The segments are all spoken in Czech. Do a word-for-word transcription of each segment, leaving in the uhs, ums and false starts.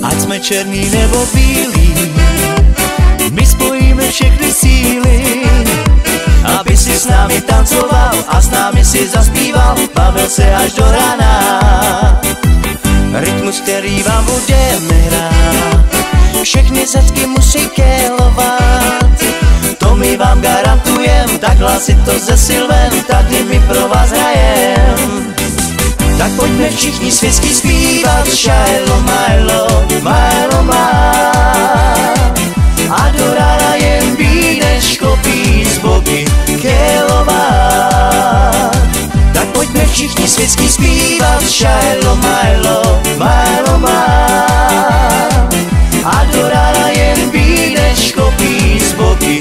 Ať jsme černý nebo bílí, my spojíme všechny síly, aby si s námi tancoval a s námi si zaspíval, bavil se až do rána. Rytmus, který vám budeme hrát, všechny zecky musí kélovat. To my vám garantujem, takhle si to ze Silven, tady my pro vás hrajem. Tak pojďme všichni světsky zpívat Šajlo, Majlo, Majlo má. A do rána jen vínečko pít z boky kélovat. Tak pojďme všichni světsky zpívat Šajlo, Majlo, Majlo má. A do rána jen vínečko pít z boky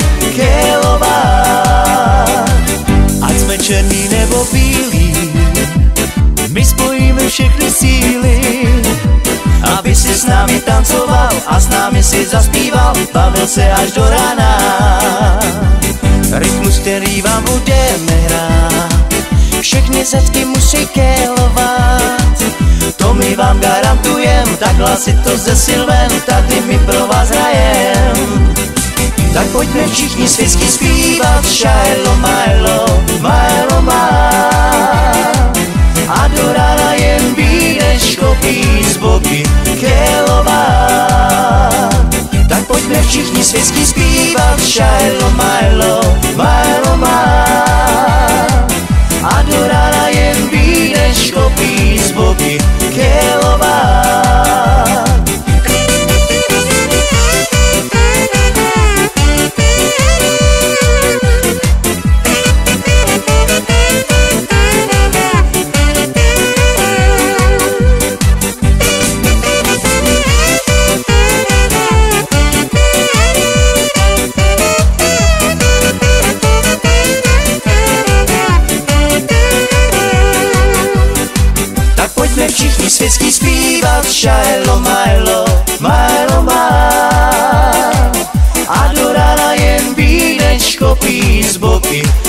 kélovat. Ať jsme černý nebo bílí, my spojíme všechny síly, aby si s námi tancoval a s námi si zaspíval, bavil se až do rána. Rytmus, který vám budeme hrát, všechny zecky musí kélovat. To my vám garantujem, takhle si to ze Silven, tady my pro vás hrajem. Tak pojďme všichni světsky zpívat Šajlo, Majlo, Majlo má. A do rána jen vínečko pít z boky kélovat. Tak pojďme všichni světsky zpívat Šajlo, Majlo, Majlo má. A do rána jen vínečko pít z boky kélovat. Všichni světsky zpívat Šajlo, Majlo, Majlo má. A do rána jen vínečko pít z boky